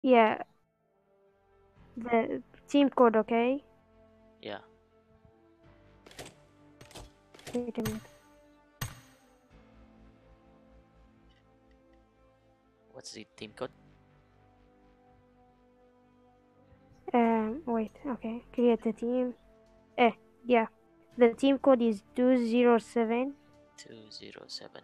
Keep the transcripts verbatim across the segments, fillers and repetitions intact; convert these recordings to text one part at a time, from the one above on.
Yeah, the team code, okay? Yeah. Wait a minute. What's the team code? Um, wait, okay. Create a team. Eh, yeah. The team code is two zero seven Two zero seven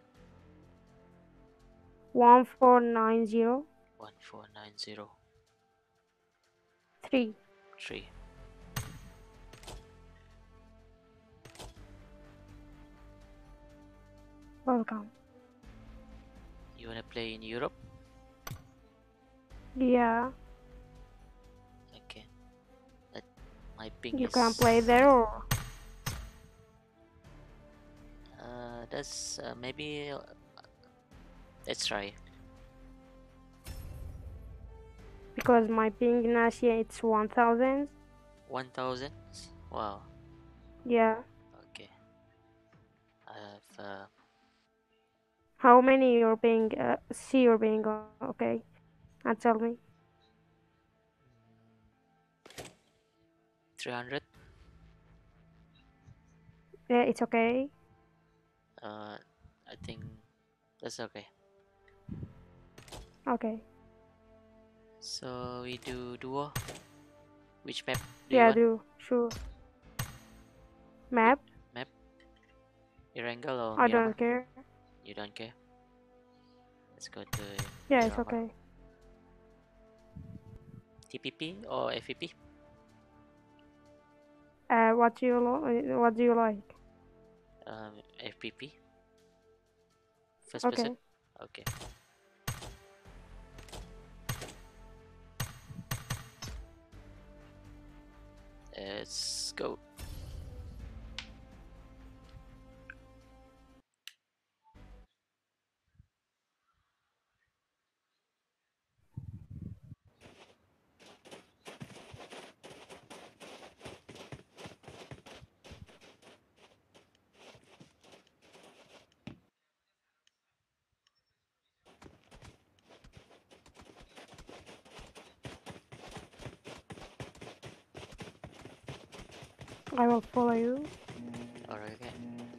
one four nine zero one four nine zero three. three. Welcome. You wanna play in Europe? Yeah, Okay. That my ping you is. can play there or Uh, that's uh, maybe. Uh, let's try. because my ping in Asia it's one thousand. One thousand. Wow. Yeah. Okay. I have. Uh, How many you're paying? Uh, see you're paying. Okay, and tell me. three hundred. Yeah, it's okay. Uh, I think that's okay. Okay. So we do duo. Which map do you Yeah, want? do sure. I- Map? map? Erangel or I Miramar? don't care. You don't care? Let's go to Yeah, it's Miramar. okay. T P P or F P P? Uh, what do you lo- what do you like? Um, F P P. First person? Okay. Okay. Let's go. I will follow you. Alright, okay.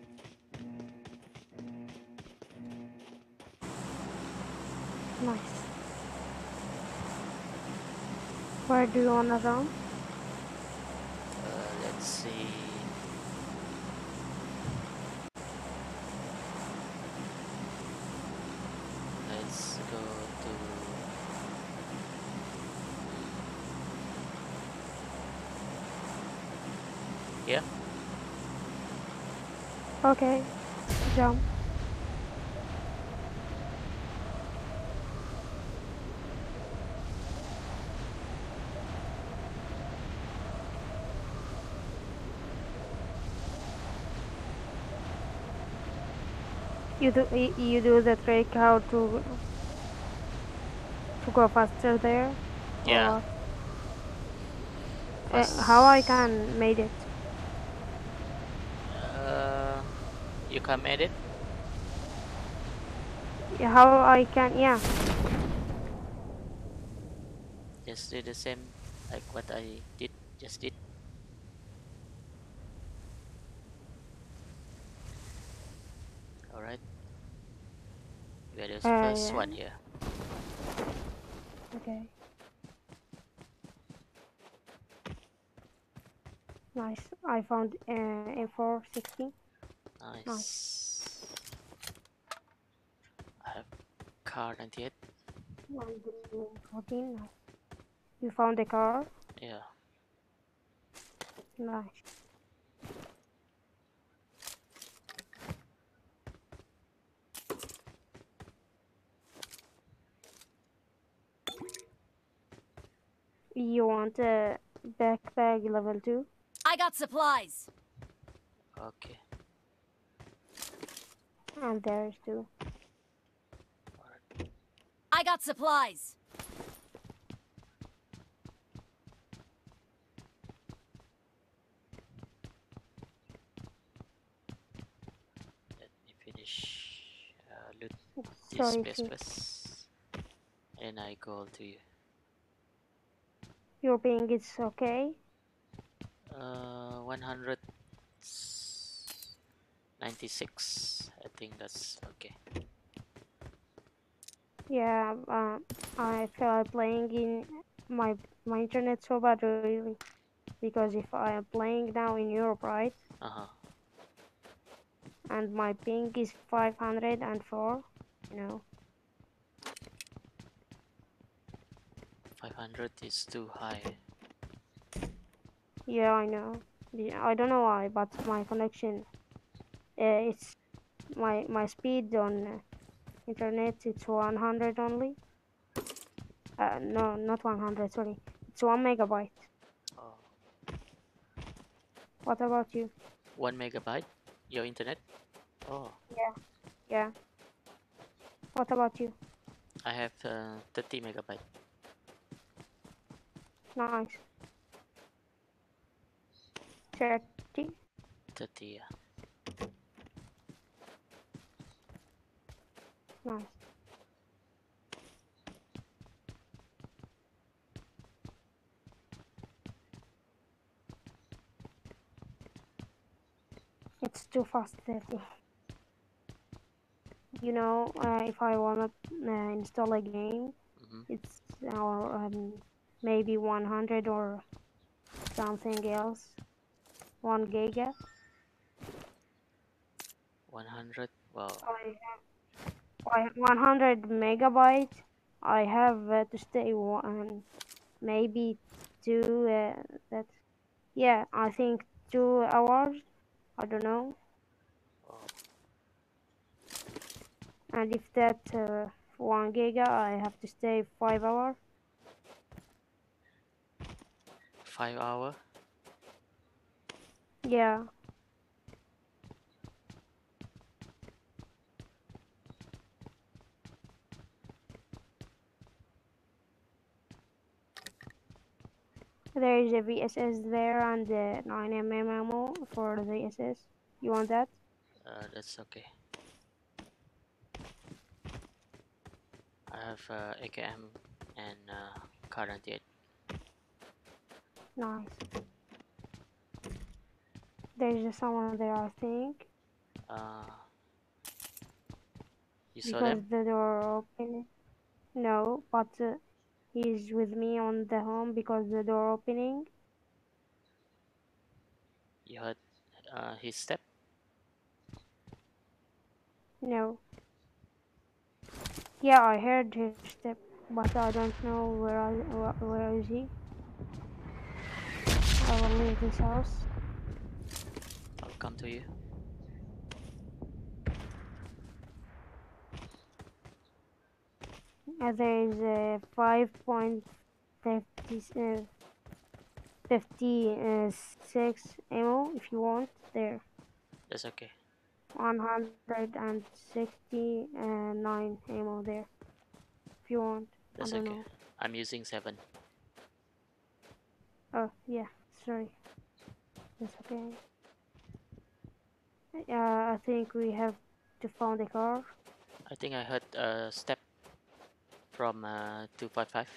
Nice. Where do you wanna run? Uh, let's see. Let's go to. Here? Okay. Jump. You do y- you do the trick how to to go faster there, or Yeah. what? Uh, how I First. can made it? Uh, you can edit? Yeah, how I can? Yeah. Just do the same like what I did. Just did. Alright. We are the Uh, first yeah. one here. Okay. Nice. I found uh, M four sixty. Nice. Nice. I have car ninety-eight. one fourteen. Nice. You found a car. Yeah. Nice. You want a backpack level two? I got supplies. Okay. And there's two. Alright. I got supplies. Let me finish uh, loot this Sorry, place sis. first. And I go to you. Your ping is okay? Uh, one hundred ninety-six. I think that's okay. Yeah, uh, I feel playing in my my internet so bad really, because if I am playing now in Europe, right, Uh huh. and my ping is five hundred four, you know. five hundred is too high. Yeah, I know. Yeah, I don't know why, but my connection, uh, it's my my speed on uh, internet. It's one hundred only. Uh, no, not one hundred. Sorry, it's one megabyte. Oh, What about you? one megabyte. Your internet? Oh, Yeah, yeah. What about you? I have uh, thirty megabyte. Nice. thirty. thirty. Yeah. Nice. It's too fast, thirty. You know, uh, if I wanna uh, install a game, Mm-hmm. it's or um, maybe one hundred or something else. One giga. one hundred. Wow. I I one hundred megabyte. I have uh, to stay one, maybe two. Uh, that yeah, I think two hours. I don't know. Oh, And if that uh, one giga, I have to stay five hours. five hour. Yeah. There is a V S S there and the nine millimeter ammo for the V S S. You want that? Uh, that's okay. I have uh, A K M and uh, Kar ninety-eight. Nice. There's someone there, I think. Uh, you saw Because them? the door open. No, but uh, he's with me on the home because the door opening. You heard uh, his step? No. Yeah, I heard his step, but I don't know where I, where, where is he. I will leave this house. I'll come to you. Uh, there is a five point fifty-six ammo if you want. There. That's okay. one hundred sixty-nine ammo there if you want. That's I don't okay. know. I'm using seven. Oh yeah, sorry. That's okay. Uh, I think we have to find a car. I think I heard a step from uh, two five five.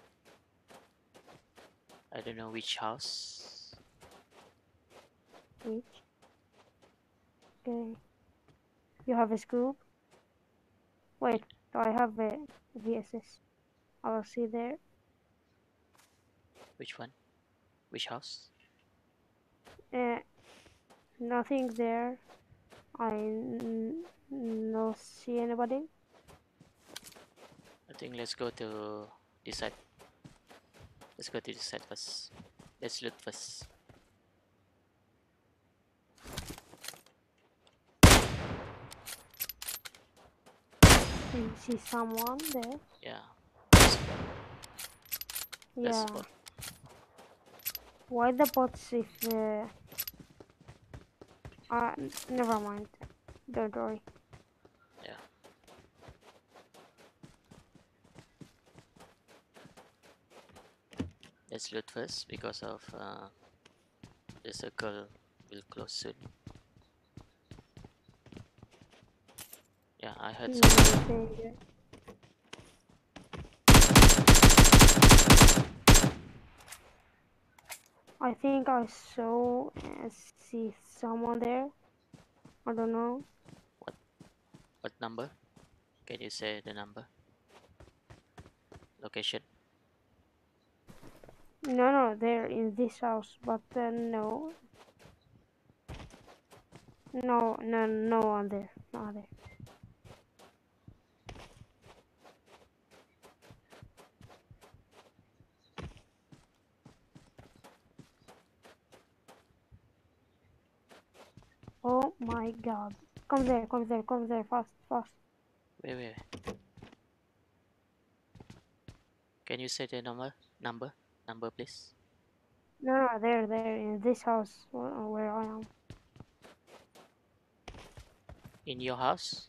I don't know which house. Which? Okay. You have a scoop? Wait, I have a V S S. I'll see there. Which one? Which house? Uh, nothing there. I n no see anybody. I think let's go to this side. Let's go to this side first. Let's loot first. You see someone there? Yeah. Yeah. That's spot. Why the bots if uh, uh never mind. Don't worry. Yeah. Let's loot first because of uh, the circle will close soon. Yeah, I heard Mm, something. okay. I think I saw uh, see someone there. I don't know. What what number? Can you say the number? Location? No, no, they're in this house, but uh, no, no, no, no one there, no one there. Oh my God! Come there, come there, come there, fast, fast. Wait, wait. Can you say the number? Number? Number, please. No, no, they're there in this house where, where I am. In your house?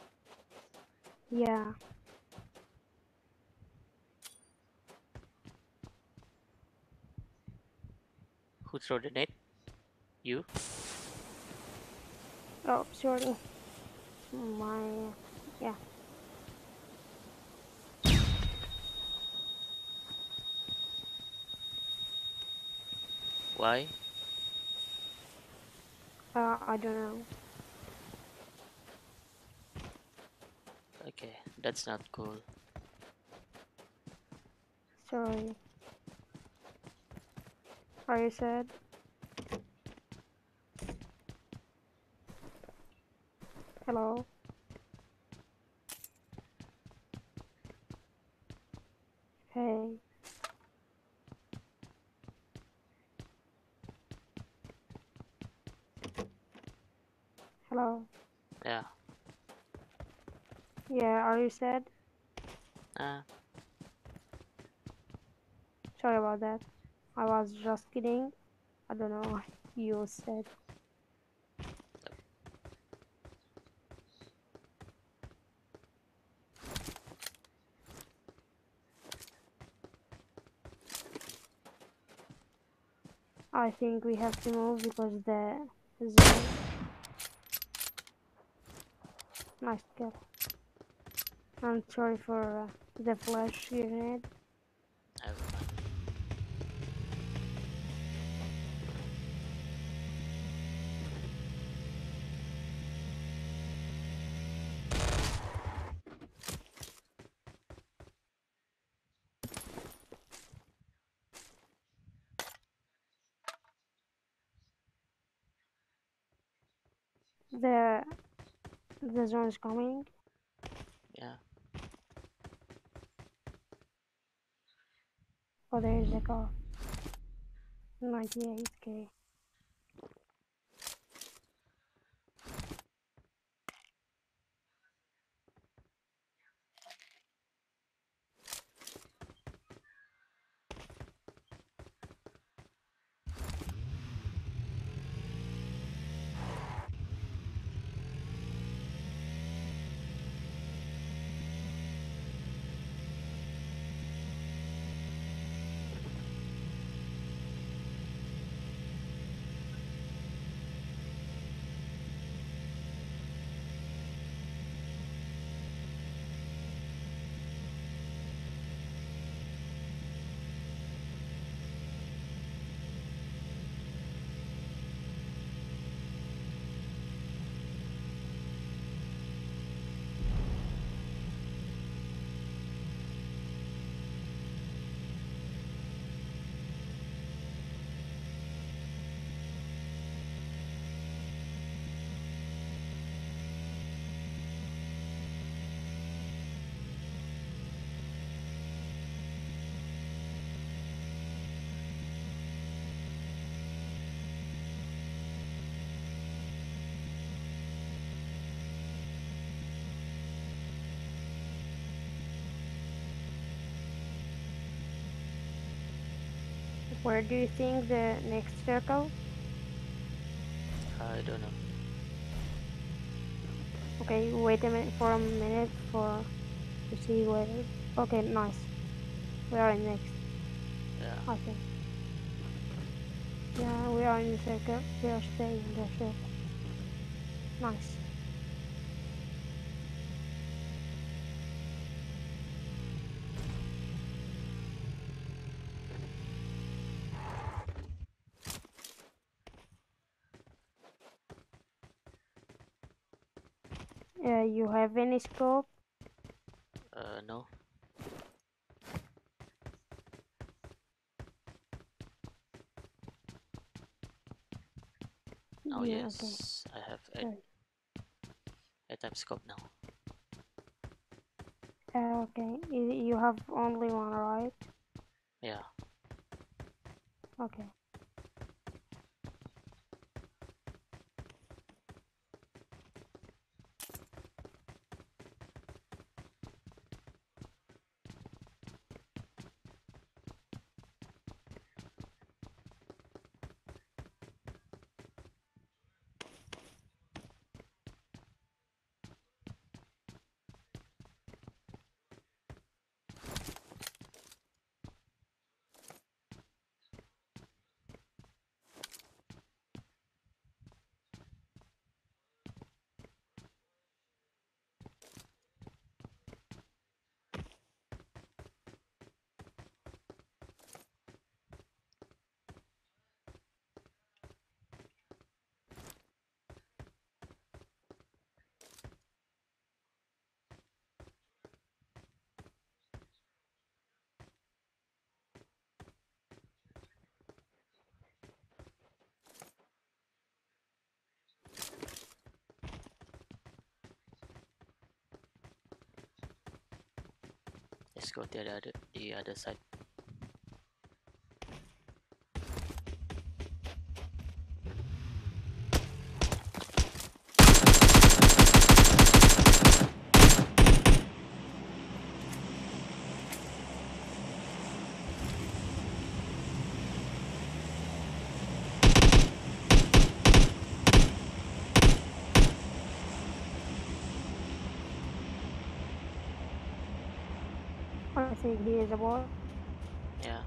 Yeah. Who threw the net? You? Oh, sorry. My, yeah. Why? Uh, I don't know. Okay, that's not cool. Sorry. Are you sad? Hello. Hey. Hello. Yeah. Yeah. Are you sad? Ah, Sorry about that. I was just kidding. I don't know what you said. I think we have to move because the zone. Nice kill. I'm sorry for uh, the flash grenade. I will. The the zone is coming. Yeah. Oh, there is a car. ninety-eight K. Where do you think the next circle? I don't know. Okay, wait a minute for a minute for to see where. Okay, nice. We are in next. Yeah. I think. Yeah, we are in the circle. We are staying in the circle. Nice. Uh, you have any scope? Uh, no. Oh Yeah, okay. yes, I have a, Sorry. a time scope now. Uh, okay. You, you have only one, right? Yeah. Okay. Let's go to the other, the other side. I think he is a bot. Yeah.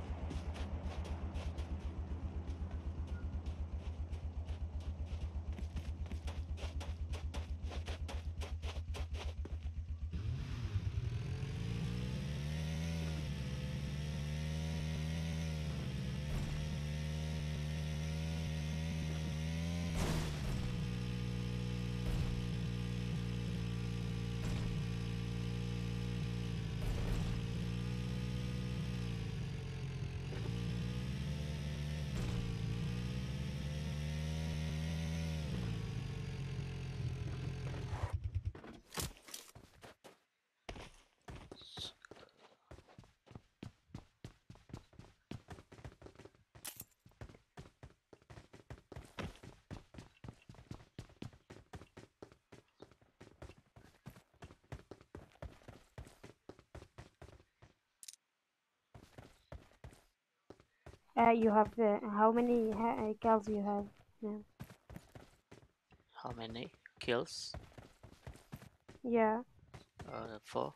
Uh, you have uh, how many ha- uh, kills you have now? How many kills? Yeah, Uh, four.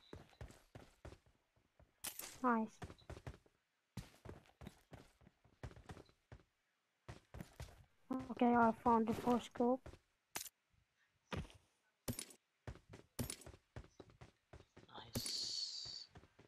nice. Okay, I found the four scope. Nice.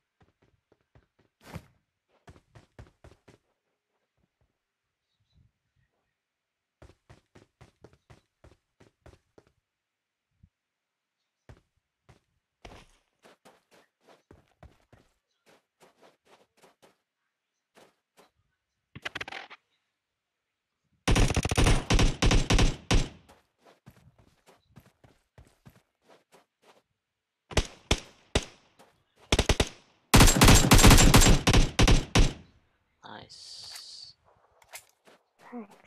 Nice. Thanks.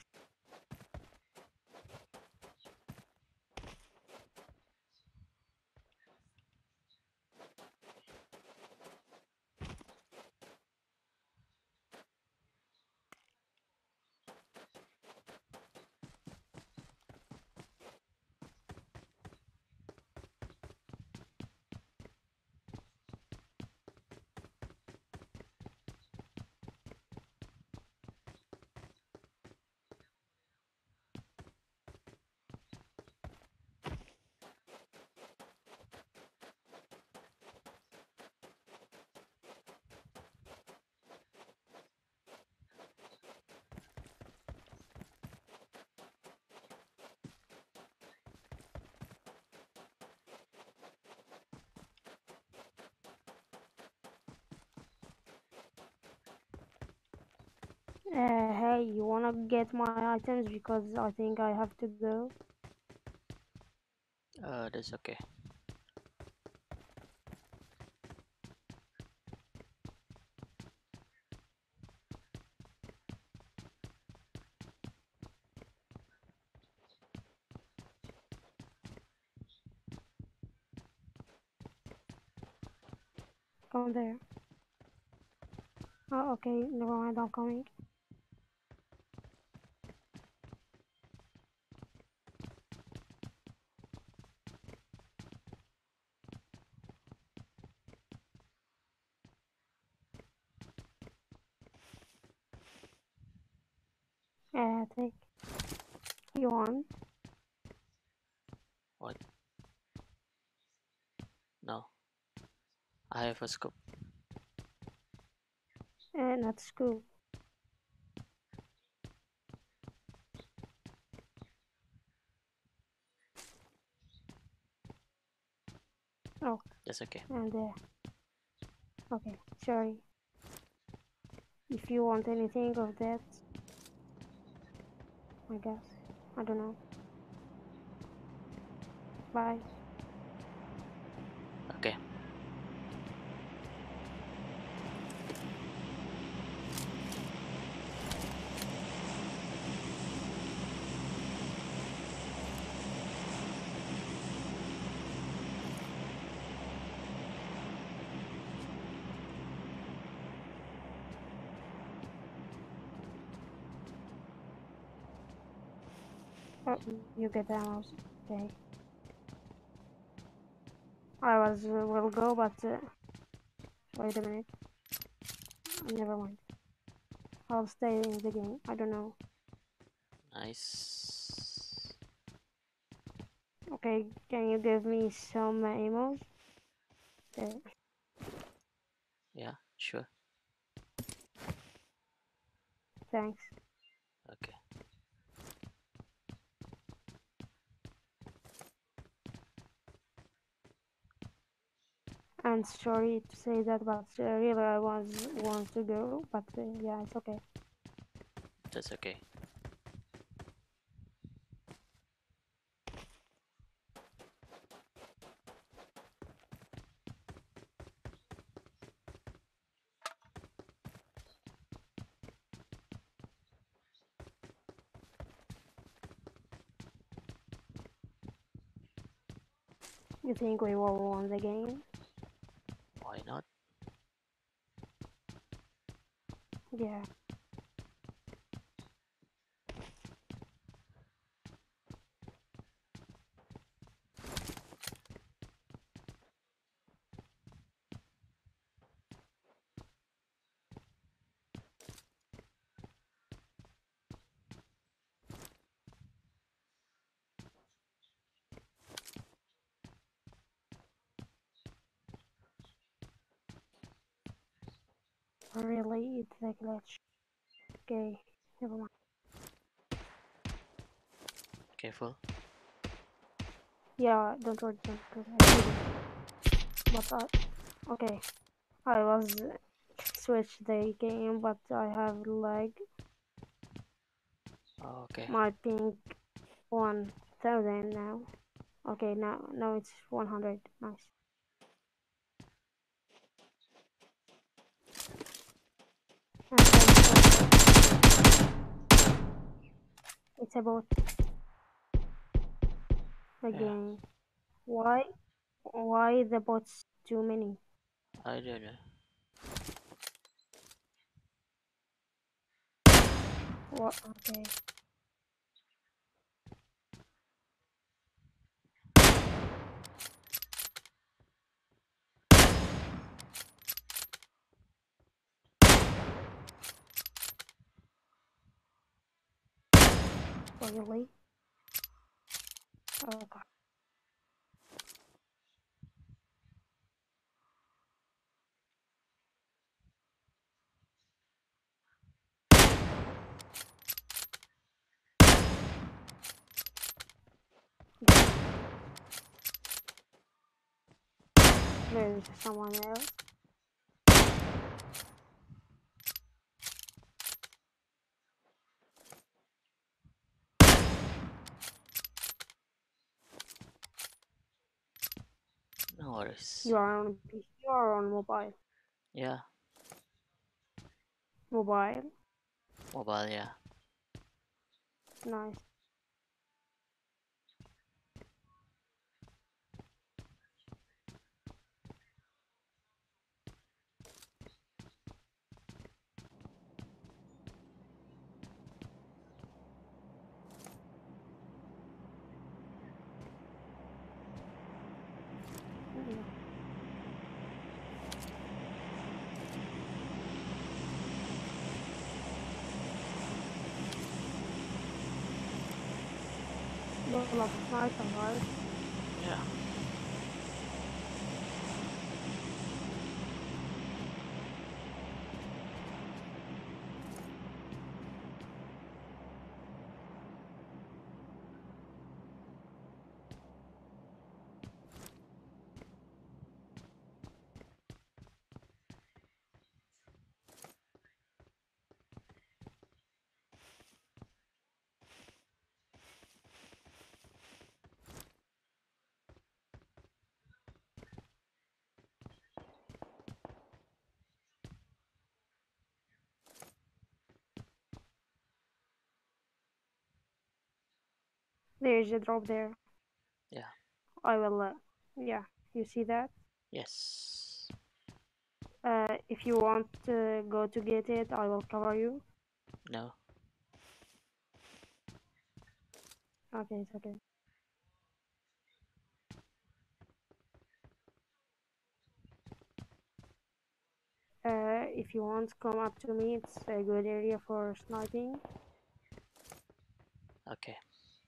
Uh, hey, you wanna get my items because I think I have to go. Uh, that's okay. Come there. Oh, okay, never mind, I'm coming. Uh, take. You want? What? No. I have a scope. Uh, not school. Oh, That's okay. and uh, okay, sorry. If you want anything of that, I guess. I don't know. Bye. Okay. Oh, you get the mouse. Okay. I was uh, will go, but uh, wait a minute. Never mind. I'll stay in the game. I don't know. Nice. Okay, can you give me some uh, emos? Uh, Yeah, sure. thanks. Okay. And sorry to say that, but uh, really I was want to go, but uh, yeah, it's okay. That's okay. You think we will win the game? Why not? Yeah. Really, it's a glitch. Okay, never mind. Careful. Yeah, don't worry, don't worry. I did it. But I, okay, I was uh, switched the game, but I have lag. Oh, okay. My ping one thousand now. Okay, now now it's one hundred. Nice. And then, it's about the Yeah. game. Why why the bots too many? I don't know. What? Okay. Really? Oh god. There's someone else. worries. You are on P C or on mobile? Yeah, Mobile. mobile, yeah. Nice. Yeah. You love sniper, right? Yeah. There's a drop there. Yeah. I will. Uh, yeah. You see that? Yes. Uh, if you want to go to get it, I will cover you. No. Okay, it's okay. Uh, if you want, come up to me. It's a good area for sniping. Okay.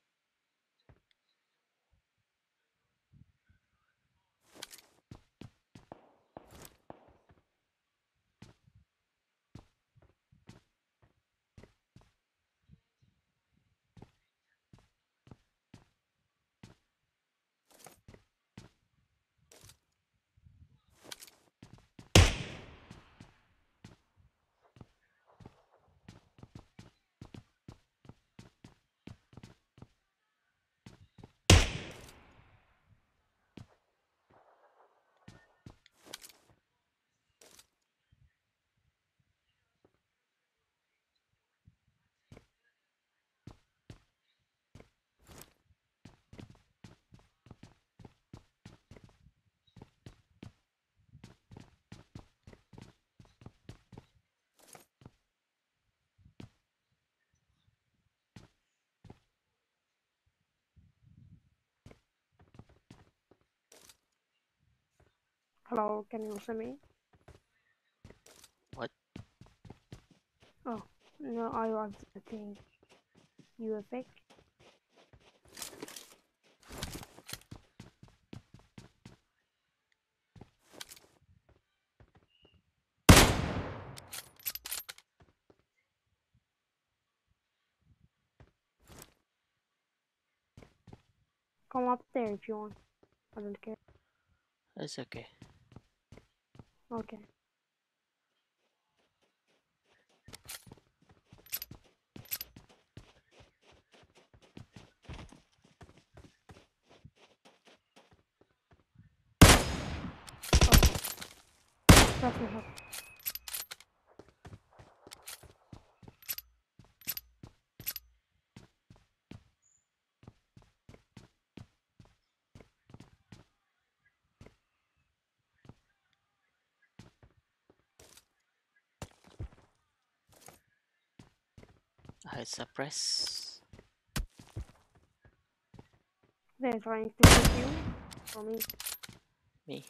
Hello, can you listen me? What? Oh, no, I was the thing. You a fake? Come up there if you want. I don't care. It's okay. Okay. Oh, let me help. I suppress. They're trying to shoot you. For me. Me.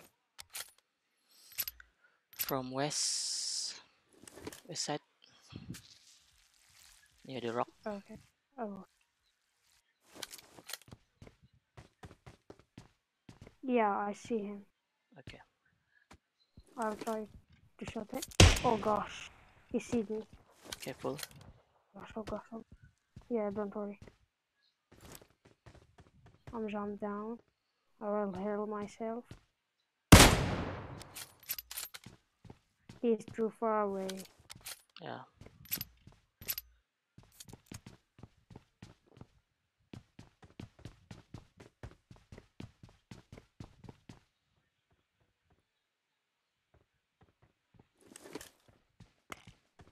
From west. West side. Near the rock. Okay. Oh. Yeah, I see him. Okay. I'll try to shoot him. Oh gosh. He sees me. Careful. Gosh, oh gosh. Oh. Yeah, don't worry. I'm jumped down. I will heal myself. He's too far away. Yeah.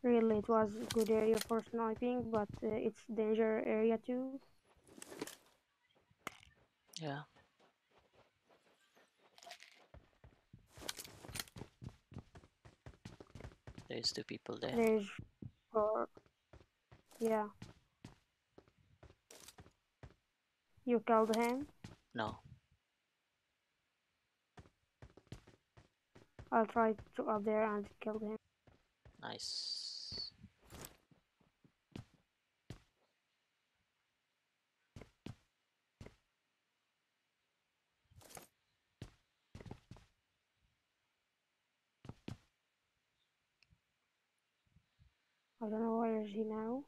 Really, it was a good area for sniping, but uh, it's danger area too. Yeah. There's two people there. There's for yeah. You killed him. No. I'll try to up there and kill him. Nice. I don't know where is he now.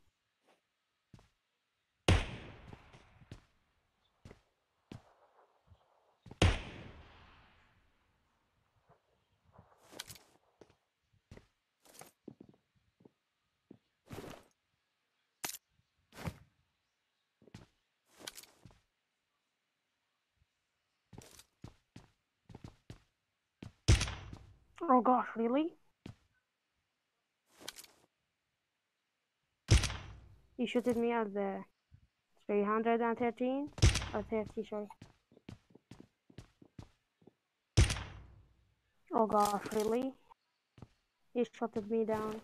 Oh gosh, really? You shooted me at the three hundred thirteen or thirty, sorry. Oh gosh, really? He shot me down.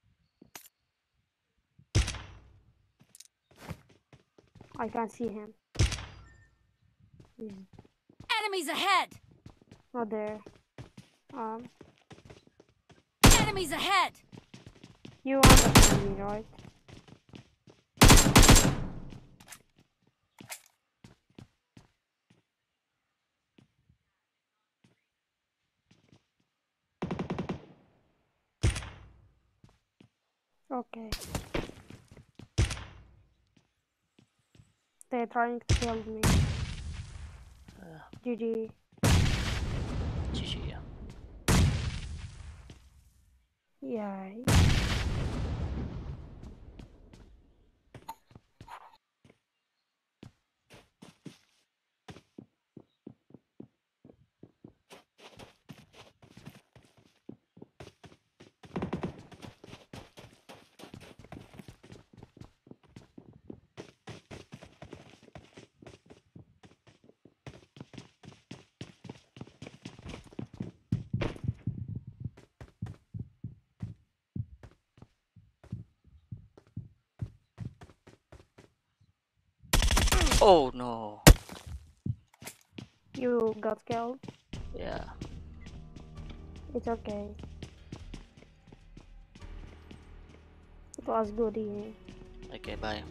I can't see him. He's Enemies ahead! not there. Um, Enemies ahead! you understand me, right? Okay. They're trying to kill me. Uh, G G. G G, yeah. Yeah. Oh no. You got killed. Yeah. It's okay. It was good eating. Okay, bye.